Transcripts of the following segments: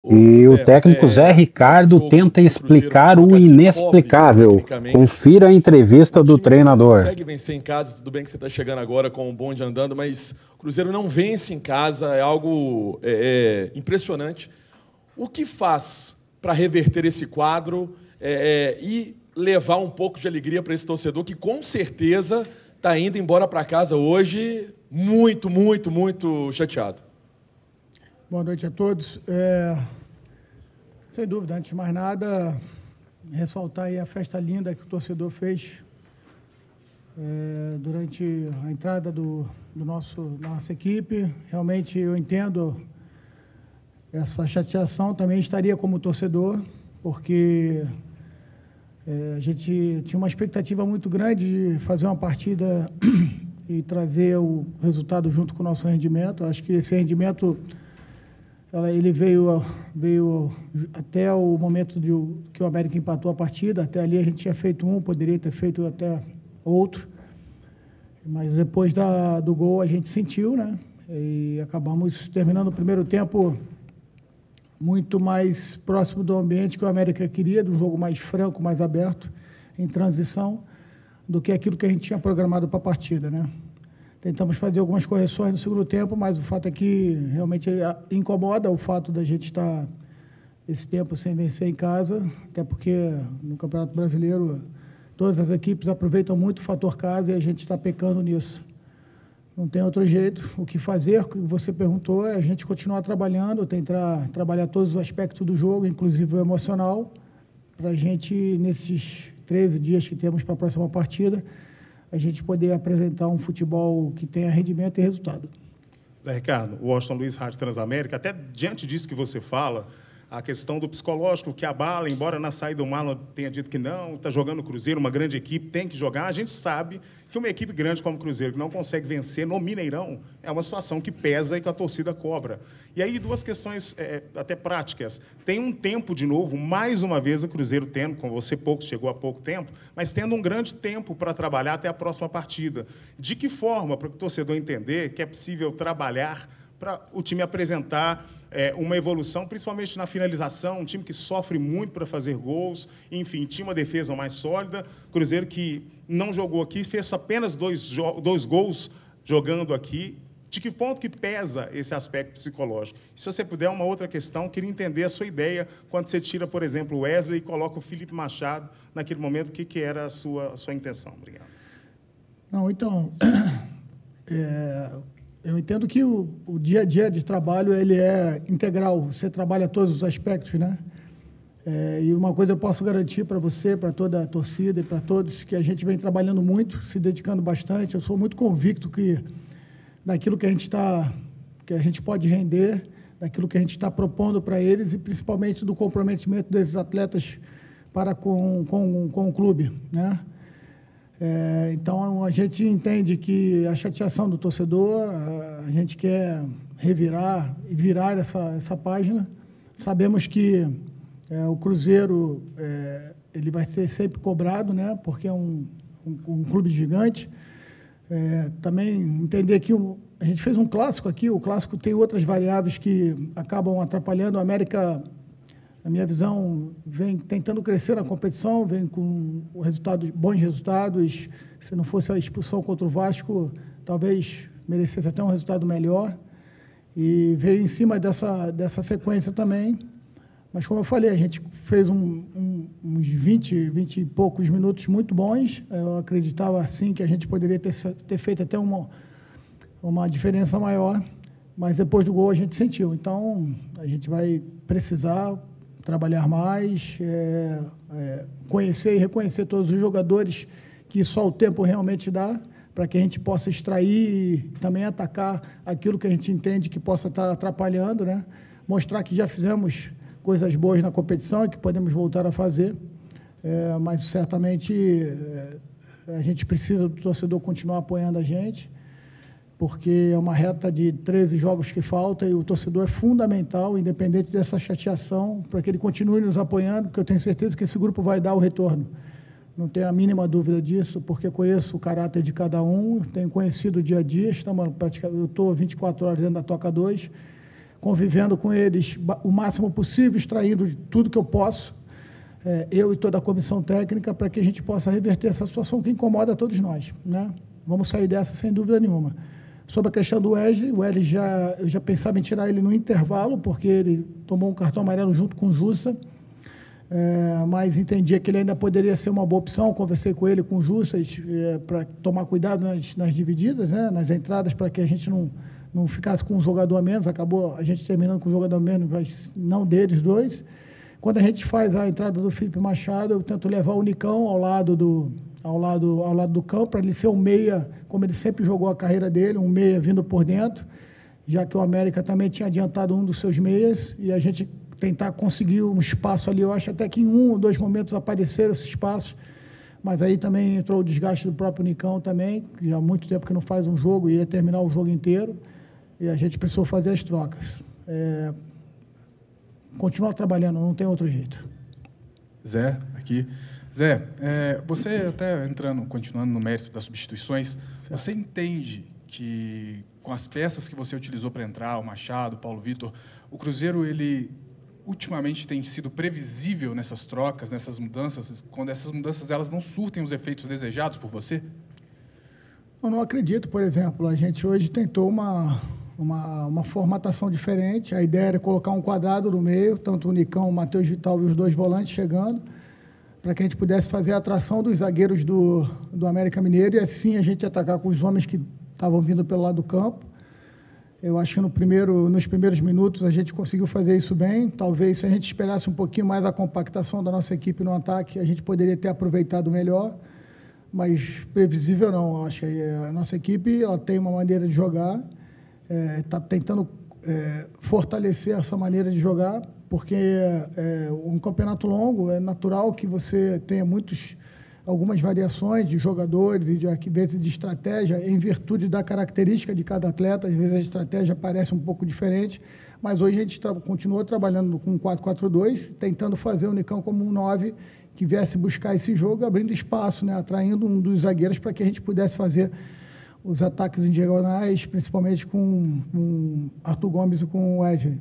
E o técnico Zé Ricardo tenta explicar o inexplicável. Confira a entrevista do treinador. Consegue vencer em casa, tudo bem que você está chegando agora com o bonde andando, mas o Cruzeiro não vence em casa, é algo impressionante. O que faz para reverter esse quadro e levar um pouco de alegria para esse torcedor que, com certeza, está indo embora para casa hoje muito, muito, muito chateado? Boa noite a todos. Sem dúvida, antes de mais nada, ressaltar aí a festa linda que o torcedor fez durante a entrada da nossa equipe. Realmente eu entendo essa chateação, também estaria como torcedor, porque a gente tinha uma expectativa muito grande de fazer uma partida e trazer o resultado junto com o nosso rendimento. Acho que esse rendimento ele veio até o momento que o América empatou a partida. Até ali a gente tinha feito poderia ter feito até outro, mas depois do gol a gente sentiu, né? E acabamos terminando o primeiro tempo muito mais próximo do ambiente que o América queria, de um jogo mais franco, mais aberto, em transição, do que aquilo que a gente tinha programado para a partida, né? Tentamos fazer algumas correções no segundo tempo, mas o fato é que realmente incomoda o fato da gente estar esse tempo sem vencer em casa, até porque no Campeonato Brasileiro todas as equipes aproveitam muito o fator casa e a gente está pecando nisso. Não tem outro jeito. O que fazer, o que você perguntou, é a gente continuar trabalhando, tentar trabalhar todos os aspectos do jogo, inclusive o emocional, para a gente, nesses 13 dias que temos para a próxima partida, a gente poder apresentar um futebol que tenha rendimento e resultado. Zé Ricardo, o Washington Luiz, Rádio Transamérica, até diante disso que você fala, a questão do psicológico que abala, embora na saída o Marlon tenha dito que não, está jogando o Cruzeiro, uma grande equipe, tem que jogar, a gente sabe que uma equipe grande como o Cruzeiro, que não consegue vencer no Mineirão, é uma situação que pesa e que a torcida cobra. E aí, duas questões até práticas. Tem um tempo, de novo, mais uma vez o Cruzeiro tendo, com você chegou há pouco tempo, mas tendo um grande tempo para trabalhar até a próxima partida. De que forma, para o torcedor entender que é possível trabalhar para o time apresentar uma evolução, principalmente na finalização, um time que sofre muito para fazer gols, enfim, tinha uma defesa mais sólida. Cruzeiro que não jogou aqui, fez apenas dois gols jogando aqui. De que ponto que pesa esse aspecto psicológico? Se você puder, uma outra questão, queria entender a sua ideia quando você tira, por exemplo, o Wesley e coloca o Felipe Machado naquele momento, o que era a sua intenção? Obrigado. Não, então, eu entendo que o dia a dia de trabalho ele é integral, você trabalha todos os aspectos, né? E uma coisa eu posso garantir para você, para toda a torcida e para todos, que a gente vem trabalhando muito, se dedicando bastante. Eu sou muito convicto que daquilo que a gente pode render, daquilo que a gente está propondo para eles e principalmente do comprometimento desses atletas para com o clube, né? Então, a gente entende que a chateação do torcedor, a gente quer revirar e virar essa página. Sabemos que o Cruzeiro ele vai ser sempre cobrado, né, porque é um clube gigante. Também entender que a gente fez um clássico aqui, o clássico tem outras variáveis que acabam atrapalhando. A América, na minha visão, vem tentando crescer na competição, vem com bons resultados. Se não fosse a expulsão contra o Vasco, talvez merecesse até um resultado melhor. E veio em cima dessa sequência também. Mas, como eu falei, a gente fez uns 20 e poucos minutos muito bons. Eu acreditava, assim, que a gente poderia ter feito até uma diferença maior. Mas, depois do gol, a gente sentiu. Então, a gente vai precisar trabalhar mais, conhecer e reconhecer todos os jogadores que só o tempo realmente dá, para que a gente possa extrair e também atacar aquilo que a gente entende que possa estar atrapalhando, né? Mostrar que já fizemos coisas boas na competição e que podemos voltar a fazer, mas certamente a gente precisa do torcedor continuar apoiando a gente, porque é uma reta de 13 jogos que falta e o torcedor é fundamental, independente dessa chateação, para que ele continue nos apoiando, porque eu tenho certeza que esse grupo vai dar o retorno. Não tenho a mínima dúvida disso, porque conheço o caráter de cada um, tenho conhecido o dia a dia, eu estou 24 horas dentro da Toca 2, convivendo com eles o máximo possível, extraindo de tudo que eu posso, eu e toda a comissão técnica, para que a gente possa reverter essa situação que incomoda a todos nós, né? Vamos sair dessa sem dúvida nenhuma. Sobre a questão do Wesley, eu já pensava em tirar ele no intervalo, porque ele tomou um cartão amarelo junto com o Jussa, mas entendia que ele ainda poderia ser uma boa opção. Conversei com ele, com o Jussa, para tomar cuidado nas divididas, né, nas entradas, para que a gente não ficasse com um jogador a menos. Acabou a gente terminando com um jogador a menos, mas não deles dois. Quando a gente faz a entrada do Felipe Machado, eu tento levar o Nicão ao lado do campo, para ele ser um meia, como ele sempre jogou a carreira dele, um meia vindo por dentro, já que o América também tinha adiantado um dos seus meias, e a gente tentar conseguir um espaço ali. Eu acho até que em 1 ou 2 momentos apareceram esses espaços, mas aí também entrou o desgaste do próprio Nicão também, que já há muito tempo que não faz um jogo, e ia terminar o jogo inteiro, e a gente precisou fazer as trocas. Continuar trabalhando, não tem outro jeito. Zé, aqui. Zé, você até continuando no mérito das substituições, certo. Você entende que com as peças que você utilizou para entrar, o Machado, o Paulo Vitor, o Cruzeiro, ele ultimamente tem sido previsível nessas trocas, nessas mudanças, quando essas mudanças elas não surtem os efeitos desejados por você? Eu não acredito, por exemplo, a gente hoje tentou uma formatação diferente. A ideia era colocar um quadrado no meio, tanto o Nicão, o Matheus Vital e os 2 volantes chegando, para que a gente pudesse fazer a atração dos zagueiros do América Mineiro, e assim a gente atacar com os homens que estavam vindo pelo lado do campo. Eu acho que nos primeiros minutos a gente conseguiu fazer isso bem. Talvez, se a gente esperasse um pouquinho mais a compactação da nossa equipe no ataque, a gente poderia ter aproveitado melhor, mas previsível não. Eu acho que a nossa equipe ela tem uma maneira de jogar, está tentando fortalecer essa maneira de jogar, porque um campeonato longo é natural que você tenha algumas variações de jogadores e às vezes de estratégia, em virtude da característica de cada atleta. Às vezes a estratégia parece um pouco diferente, mas hoje a gente continua trabalhando com 4-4-2, tentando fazer o Nicão como um 9 que viesse buscar esse jogo, abrindo espaço, né, atraindo um dos zagueiros para que a gente pudesse fazer os ataques em diagonais, principalmente com Arthur Gomes e com o Wesley.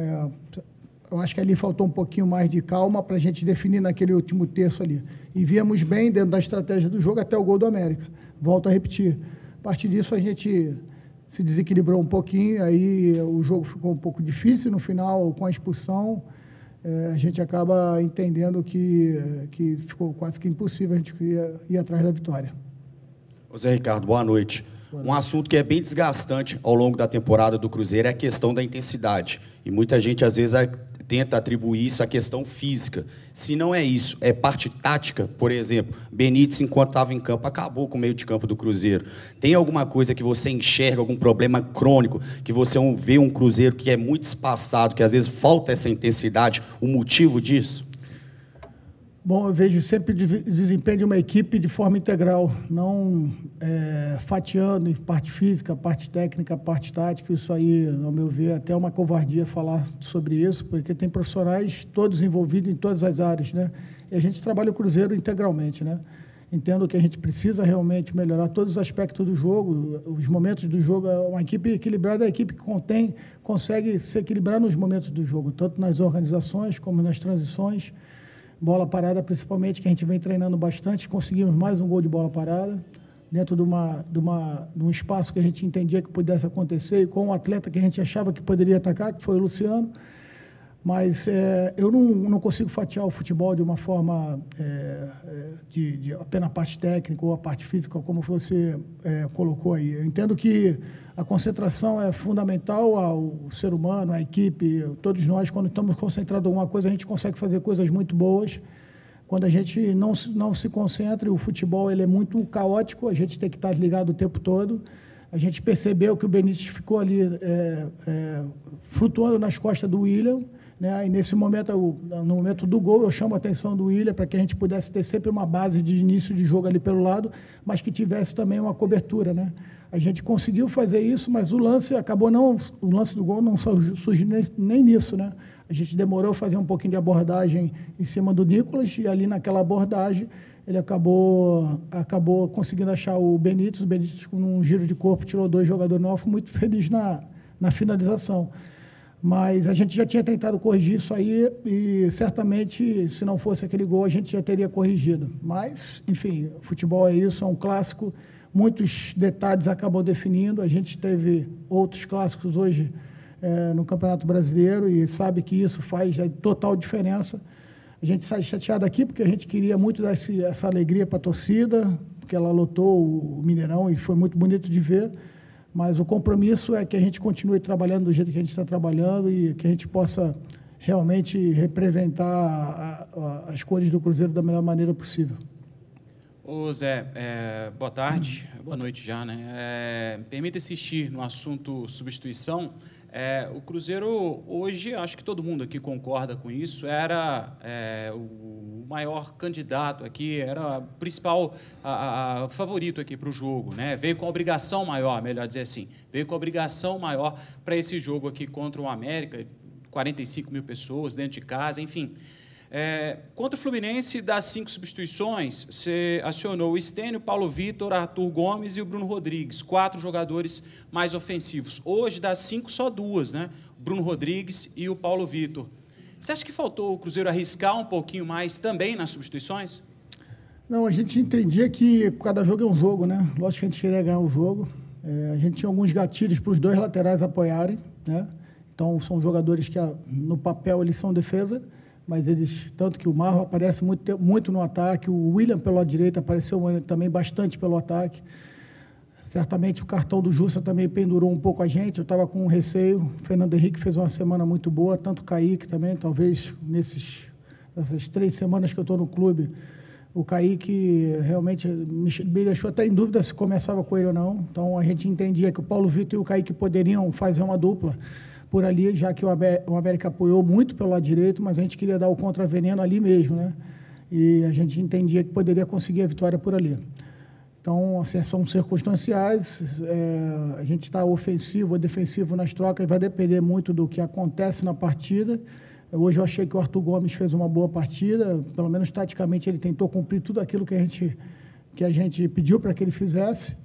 Eu acho que ali faltou um pouquinho mais de calma para a gente definir naquele último terço ali. E víamos bem dentro da estratégia do jogo até o gol do América. Volto a repetir. A partir disso, a gente se desequilibrou um pouquinho, aí o jogo ficou um pouco difícil. No final, com a expulsão, a gente acaba entendendo que ficou quase que impossível a gente ir atrás da vitória. Zé Ricardo, boa noite. Um assunto que é bem desgastante ao longo da temporada do Cruzeiro é a questão da intensidade. E muita gente, às vezes, tenta atribuir isso à questão física. Se não é isso, é parte tática. Por exemplo, Benítez, enquanto estava em campo, acabou com o meio de campo do Cruzeiro. Tem alguma coisa que você enxerga, algum problema crônico, que você vê um Cruzeiro que é muito espaçado, que às vezes falta essa intensidade, o motivo disso? Bom, eu vejo sempre o desempenho de uma equipe de forma integral, não fatiando em parte física, parte técnica, parte tática. Isso aí, ao meu ver, até é uma covardia falar sobre isso, porque tem profissionais todos envolvidos em todas as áreas, né? E a gente trabalha o Cruzeiro integralmente, né? Entendo que a gente precisa realmente melhorar todos os aspectos do jogo, os momentos do jogo. Uma equipe equilibrada é a equipe que consegue se equilibrar nos momentos do jogo, tanto nas organizações como nas transições. Bola parada, principalmente, que a gente vem treinando bastante. Conseguimos mais um gol de bola parada, dentro de um espaço que a gente entendia que pudesse acontecer, e com um atleta que a gente achava que poderia atacar, que foi o Luciano. Mas eu não consigo fatiar o futebol de uma forma de apenas a parte técnica ou a parte física, como você colocou aí. Eu entendo que a concentração é fundamental ao ser humano, à equipe. Todos nós, quando estamos concentrados em alguma coisa, a gente consegue fazer coisas muito boas. Quando a gente não se concentra, e o futebol ele é muito caótico, a gente tem que estar ligado o tempo todo. A gente percebeu que o Benítez ficou ali flutuando nas costas do William, né? E nesse momento, no momento do gol, eu chamo a atenção do William para que a gente pudesse ter sempre uma base de início de jogo ali pelo lado, mas que tivesse também uma cobertura, né? A gente conseguiu fazer isso, mas o lance do gol não surgiu nem nisso, né? A gente demorou a fazer um pouquinho de abordagem em cima do Nicolas, e ali naquela abordagem ele acabou conseguindo achar o Benítez. O Benítez, com um giro de corpo, tirou 2 jogadores novos, muito feliz na finalização. Mas a gente já tinha tentado corrigir isso aí e, certamente, se não fosse aquele gol, a gente já teria corrigido. Mas, enfim, futebol é isso, é um clássico, muitos detalhes acabam definindo. A gente teve outros clássicos hoje no Campeonato Brasileiro e sabe que isso faz total diferença. A gente sai chateado aqui porque a gente queria muito dar essa alegria para a torcida, porque ela lotou o Mineirão e foi muito bonito de ver. Mas o compromisso é que a gente continue trabalhando do jeito que a gente está trabalhando e que a gente possa realmente representar as cores do Cruzeiro da melhor maneira possível. Ô Zé, boa tarde, boa noite já, né? Permita insistir no assunto substituição. O Cruzeiro, hoje, acho que todo mundo aqui concorda com isso, era o maior candidato aqui, era o principal favorito aqui para o jogo, né? Veio com a obrigação maior, melhor dizer assim, veio com a obrigação maior para esse jogo aqui contra o América, 45 mil pessoas dentro de casa, enfim. Contra o Fluminense, das 5 substituições, você acionou o Stênio, Paulo Vitor, Arthur Gomes e o Bruno Rodrigues, 4 jogadores mais ofensivos. Hoje, das 5, só 2, né? O Bruno Rodrigues e o Paulo Vitor. Você acha que faltou o Cruzeiro arriscar um pouquinho mais também nas substituições? Não, a gente entendia que cada jogo é um jogo, né? Lógico que a gente queria ganhar o jogo. A gente tinha alguns gatilhos para os 2 laterais apoiarem, né? Então, são jogadores que, no papel, eles são defesa, mas eles, tanto que o Marlon aparece muito no ataque, o William pelo lado direito apareceu também bastante pelo ataque. Certamente o cartão do Jussa também pendurou um pouco a gente, eu estava com receio. O Fernando Henrique fez uma semana muito boa, tanto o Kaique também, talvez nessas 3 semanas que eu estou no clube, o Kaique realmente me deixou até em dúvida se começava com ele ou não. Então a gente entendia que o Paulo Vitor e o Kaique poderiam fazer uma dupla por ali, já que o América apoiou muito pelo lado direito, mas a gente queria dar o contraveneno ali mesmo, né? E a gente entendia que poderia conseguir a vitória por ali. Então, assim, são circunstanciais, a gente está ofensivo ou defensivo nas trocas, vai depender muito do que acontece na partida. Hoje eu achei que o Arthur Gomes fez uma boa partida, pelo menos taticamente ele tentou cumprir tudo aquilo que a gente pediu para que ele fizesse.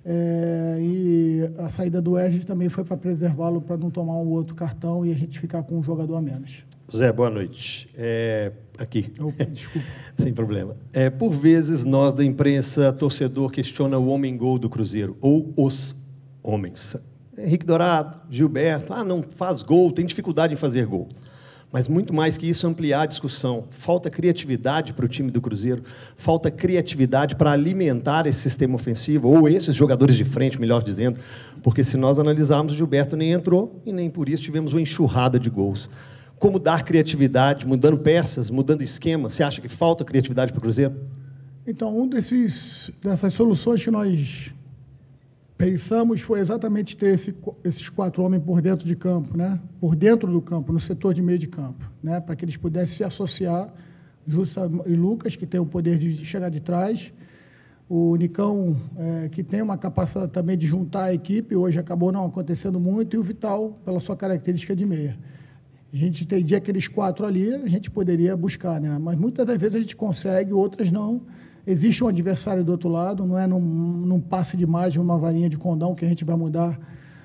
E a saída do Wesley também foi para preservá-lo, para não tomar um outro cartão e a gente ficar com um jogador a menos. Zé, boa noite. Aqui. Opa, desculpa. Sem problema. Por vezes, nós da imprensa, torcedor, questiona o homem-gol do Cruzeiro, ou os homens. Henrique Dourado, Gilberto, não faz gol, tem dificuldade em fazer gol. Mas, muito mais que isso, ampliar a discussão. Falta criatividade para o time do Cruzeiro, falta criatividade para alimentar esse sistema ofensivo, ou esses jogadores de frente, melhor dizendo, porque, se nós analisarmos, o Gilberto nem entrou e nem por isso tivemos uma enxurrada de gols. Como dar criatividade, mudando peças, mudando esquema? Você acha que falta criatividade para o Cruzeiro? Então, dessas soluções que nós pensamos foi exatamente ter esses 4 homens por dentro de campo, né? Por dentro do campo, no setor de meio de campo, né? Para que eles pudessem se associar, Jussa e Lucas, que tem o poder de chegar de trás, o Nicão, que tem uma capacidade também de juntar a equipe, hoje acabou não acontecendo muito, e o Vital, pela sua característica de meia. A gente entendia aqueles 4 ali, a gente poderia buscar, né? Mas muitas das vezes a gente consegue, outras não. Existe um adversário do outro lado, não é num passe de mágica, uma varinha de condão que a gente vai mudar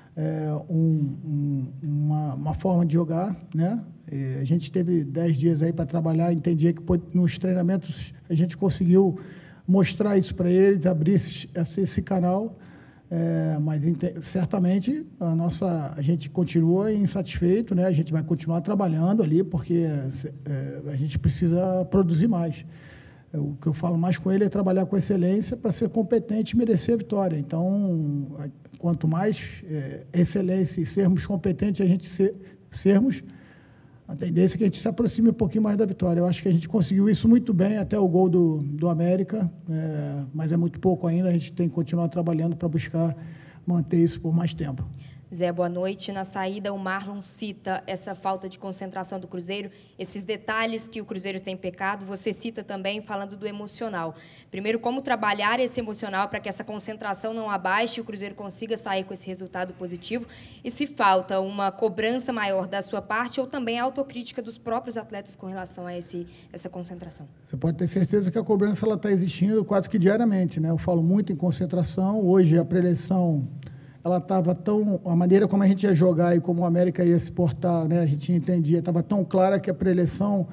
uma forma de jogar, né? A gente teve 10 dias aí para trabalhar, entendia que nos treinamentos a gente conseguiu mostrar isso para eles, abrir esse canal, mas certamente a gente continua insatisfeito, né? A gente vai continuar trabalhando ali, porque a gente precisa produzir mais. O que eu falo mais com ele é trabalhar com excelência para ser competente e merecer a vitória. Então, quanto mais excelência e sermos competentes a gente sermos, a tendência é que a gente se aproxime um pouquinho mais da vitória. Eu acho que a gente conseguiu isso muito bem até o gol do América, mas é muito pouco ainda, a gente tem que continuar trabalhando para buscar manter isso por mais tempo. Zé, boa noite. Na saída, o Marlon cita essa falta de concentração do Cruzeiro, esses detalhes que o Cruzeiro tem pecado. Você cita também falando do emocional. Primeiro, como trabalhar esse emocional para que essa concentração não abaixe e o Cruzeiro consiga sair com esse resultado positivo. E se falta uma cobrança maior da sua parte ou também a autocrítica dos próprios atletas com relação a essa concentração. Você pode ter certeza que a cobrança está existindo quase que diariamente, né? Eu falo muito em concentração. Hoje, a preleção ela estava tão... A maneira como a gente ia jogar e como o América ia se portar, né, a gente entendia, estava tão clara que a pré-eleição,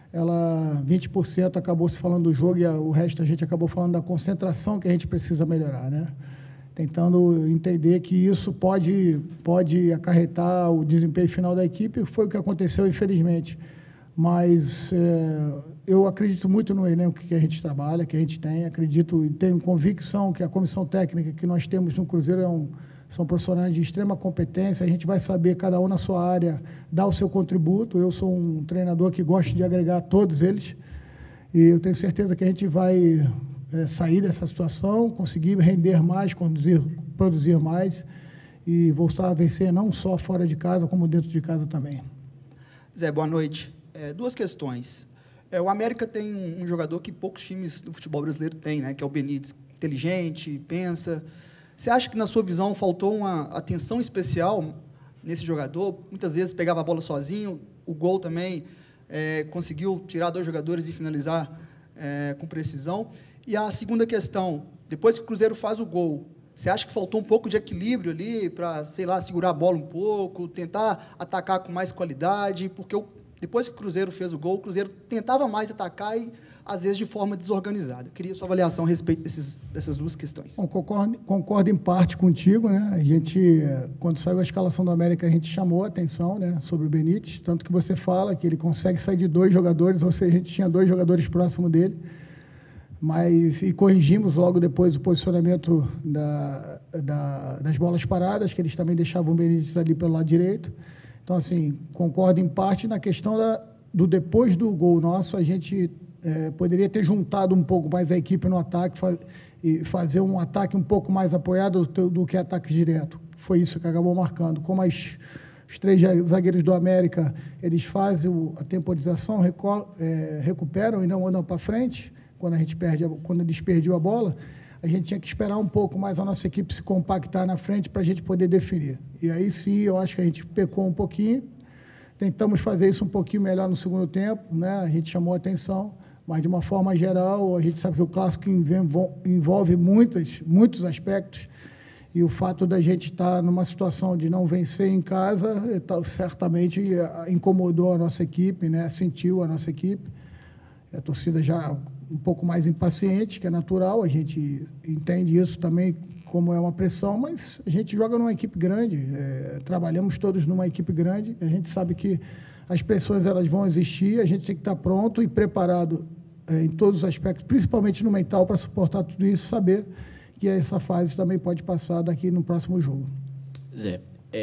20% acabou se falando do jogo e o resto a gente acabou falando da concentração que a gente precisa melhorar, né? Tentando entender que isso pode acarretar o desempenho final da equipe, foi o que aconteceu, infelizmente. Mas eu acredito muito no elenco que a gente trabalha, que a gente tem, acredito e tenho convicção que a comissão técnica que nós temos no Cruzeiro são profissionais de extrema competência, a gente vai saber, cada um na sua área, dar o seu contributo. Eu sou um treinador que gosto de agregar todos eles, e eu tenho certeza que a gente vai sair dessa situação, conseguir render mais, produzir mais, e voltar a vencer não só fora de casa, como dentro de casa também. Zé, boa noite. Duas questões. O América tem um jogador que poucos times do futebol brasileiro têm, né, que é o Benítez, inteligente, pensa. Você acha que, na sua visão, faltou uma atenção especial nesse jogador? Muitas vezes pegava a bola sozinho, o gol também conseguiu tirar 2 jogadores e finalizar com precisão. E a segunda questão, depois que o Cruzeiro faz o gol, você acha que faltou um pouco de equilíbrio ali para, sei lá, segurar a bola um pouco, tentar atacar com mais qualidade? Porque depois que o Cruzeiro fez o gol, o Cruzeiro tentava mais atacar e, às vezes, de forma desorganizada. Queria sua avaliação a respeito dessas duas questões. Bom, concordo em parte contigo, né? A gente, quando saiu a escalação do América, a gente chamou a atenção, né, sobre o Benítez, tanto que você fala que ele consegue sair de 2 jogadores, ou seja, a gente tinha 2 jogadores próximos dele, e corrigimos logo depois o posicionamento das bolas paradas, que eles também deixavam o Benítez ali pelo lado direito. Então, assim, concordo em parte na questão do depois do gol nosso, a gente poderia ter juntado um pouco mais a equipe no ataque e fazer um ataque um pouco mais apoiado do que ataque direto. Foi isso que acabou marcando. Como os 3 zagueiros do América, eles fazem a temporização, recuperam e não andam para frente, quando eles perdiam a bola, a gente tinha que esperar um pouco mais a nossa equipe se compactar na frente para a gente poder definir. E aí sim, eu acho que a gente pecou um pouquinho, tentamos fazer isso um pouquinho melhor no segundo tempo, né? A gente chamou a atenção, mas de uma forma geral, a gente sabe que o clássico envolve muitos aspectos, e o fato da gente estar numa situação de não vencer em casa, certamente incomodou a nossa equipe, né? Sentiu a nossa equipe. A torcida já um pouco mais impaciente, que é natural, a gente entende isso também como é uma pressão, mas a gente joga numa equipe grande, trabalhamos todos numa equipe grande, a gente sabe que as pressões elas vão existir, a gente tem que estar pronto e preparado em todos os aspectos, principalmente no mental, para suportar tudo isso, saber que essa fase também pode passar daqui no próximo jogo. Zé,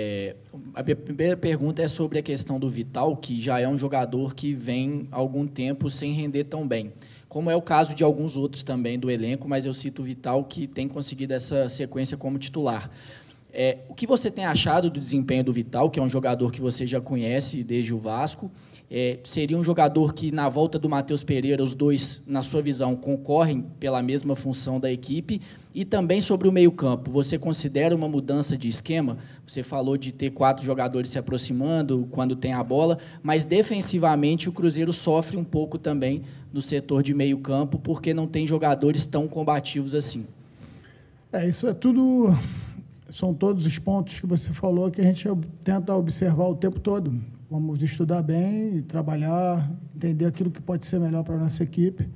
a minha primeira pergunta é sobre a questão do Vital, que já é um jogador que vem há algum tempo sem render tão bem, como é o caso de alguns outros também do elenco, mas eu cito o Vital, que tem conseguido essa sequência como titular. O que você tem achado do desempenho do Vital, que é um jogador que você já conhece desde o Vasco? Seria um jogador que, na volta do Matheus Pereira, os dois, na sua visão, concorrem pela mesma função da equipe? E também sobre o meio-campo, você considera uma mudança de esquema? Você falou de ter 4 jogadores se aproximando quando tem a bola, mas defensivamente o Cruzeiro sofre um pouco também no setor de meio-campo, porque não tem jogadores tão combativos assim. Isso é tudo... São todos os pontos que você falou que a gente tenta observar o tempo todo. Vamos estudar bem, trabalhar, entender aquilo que pode ser melhor para a nossa equipe.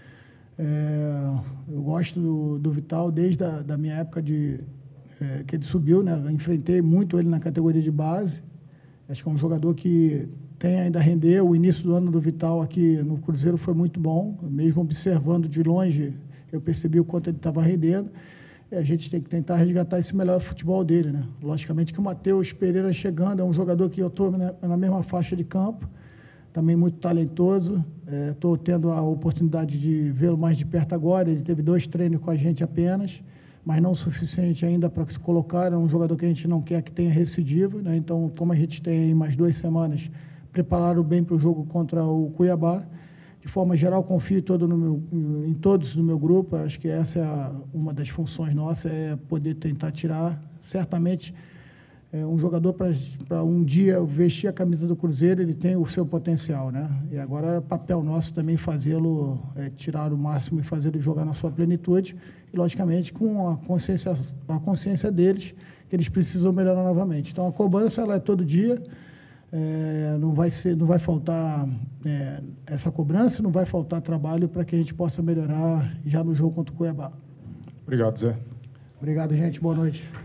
Eu gosto do Vital desde a minha época que ele subiu, né? Eu enfrentei muito ele na categoria de base. Acho que é um jogador que tem ainda a render. O início do ano do Vital aqui no Cruzeiro foi muito bom. Mesmo observando de longe, eu percebi o quanto ele estava rendendo. A gente tem que tentar resgatar esse melhor futebol dele, né? Logicamente que o Matheus Pereira chegando é um jogador que eu estou na mesma faixa de campo, também muito talentoso. Estou tendo a oportunidade de vê-lo mais de perto agora. Ele teve 2 treinos com a gente apenas, mas não o suficiente ainda para se colocar. É um jogador que a gente não quer que tenha recidivo, né? Então, como a gente tem aí mais 2 semanas, prepararam bem para o jogo contra o Cuiabá. De forma geral, confio em todos do meu grupo. Acho que essa é uma das funções nossas, é poder tentar tirar. Certamente, um jogador para um dia vestir a camisa do Cruzeiro, ele tem o seu potencial, né? E agora é papel nosso também fazê-lo, tirar o máximo e fazê-lo jogar na sua plenitude, e logicamente com a consciência deles, que eles precisam melhorar novamente. Então a cobrança ela é todo dia, não vai faltar essa cobrança, não vai faltar trabalho para que a gente possa melhorar já no jogo contra o Cuiabá. Obrigado, Zé. Obrigado, gente. Boa noite.